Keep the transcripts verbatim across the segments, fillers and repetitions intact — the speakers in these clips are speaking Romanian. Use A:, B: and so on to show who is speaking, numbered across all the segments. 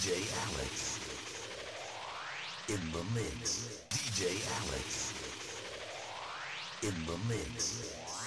A: J Alex. In the mix. D J Alex. In the mix.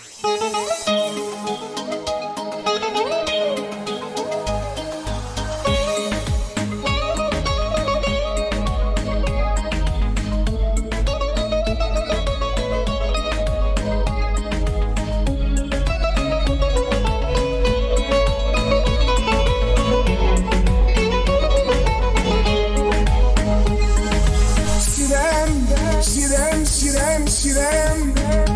B: Sirem, Sirem, Sirem.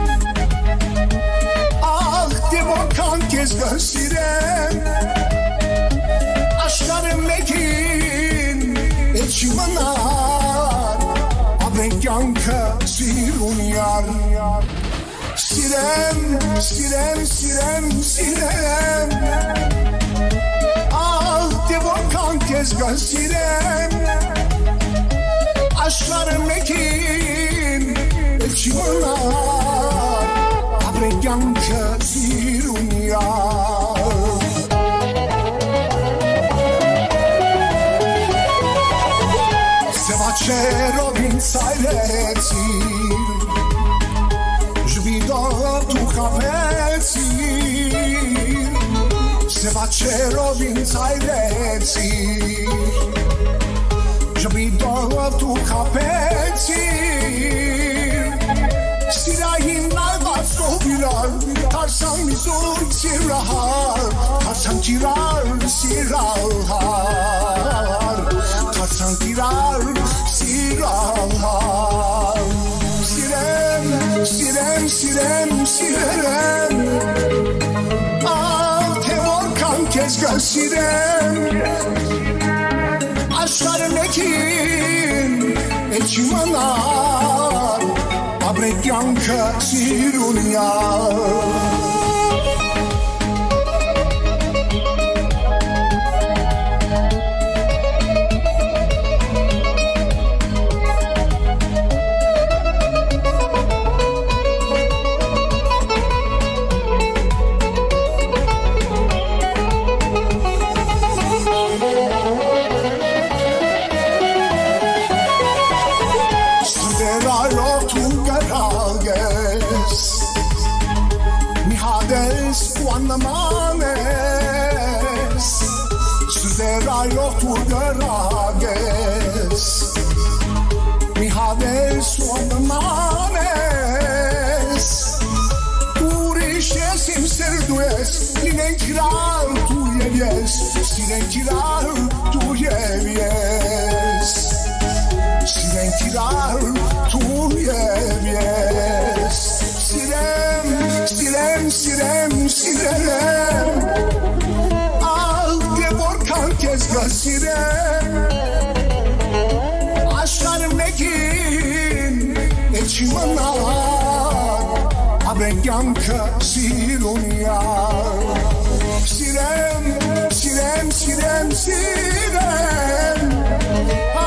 B: Ah devokan kezgah Sirem. Aşkarım mekin eçmanar. Abrek yanka sirun yar. Sirem, Sirem, Sirem, Sirem. Ah devokan kezgah Sirem. Aşklarım mekin elçimanlar Abrek yanka sirun yar Se Vatche robin sajreci Žvido tu kapeci Se Vatche robin sajreci Žvido tu kapeci Sirahin nalbat skovirar Tarsan mizur sirahar Tarsan kirar sirahar Tarsan kirar sirahar Sirem, Sirem, Sirem, Sirem Ah tevorkan kezgah Sirem Aşklarım ekin elçimanlar Abrek yanka sirun yar Manes Suderayo tu garages Mi hades manes Turishe sim serdues Linen kirar tu yevies Siren kirar tu yevies Siren kirar tu yevies Sirem, Sirem, Sirem, Sirem Ah devorkan kezgah Sirem Aşklarım mekin elçimanlar Abrek yanka sirun yar Sirem, Sirem, Sirem, Sirem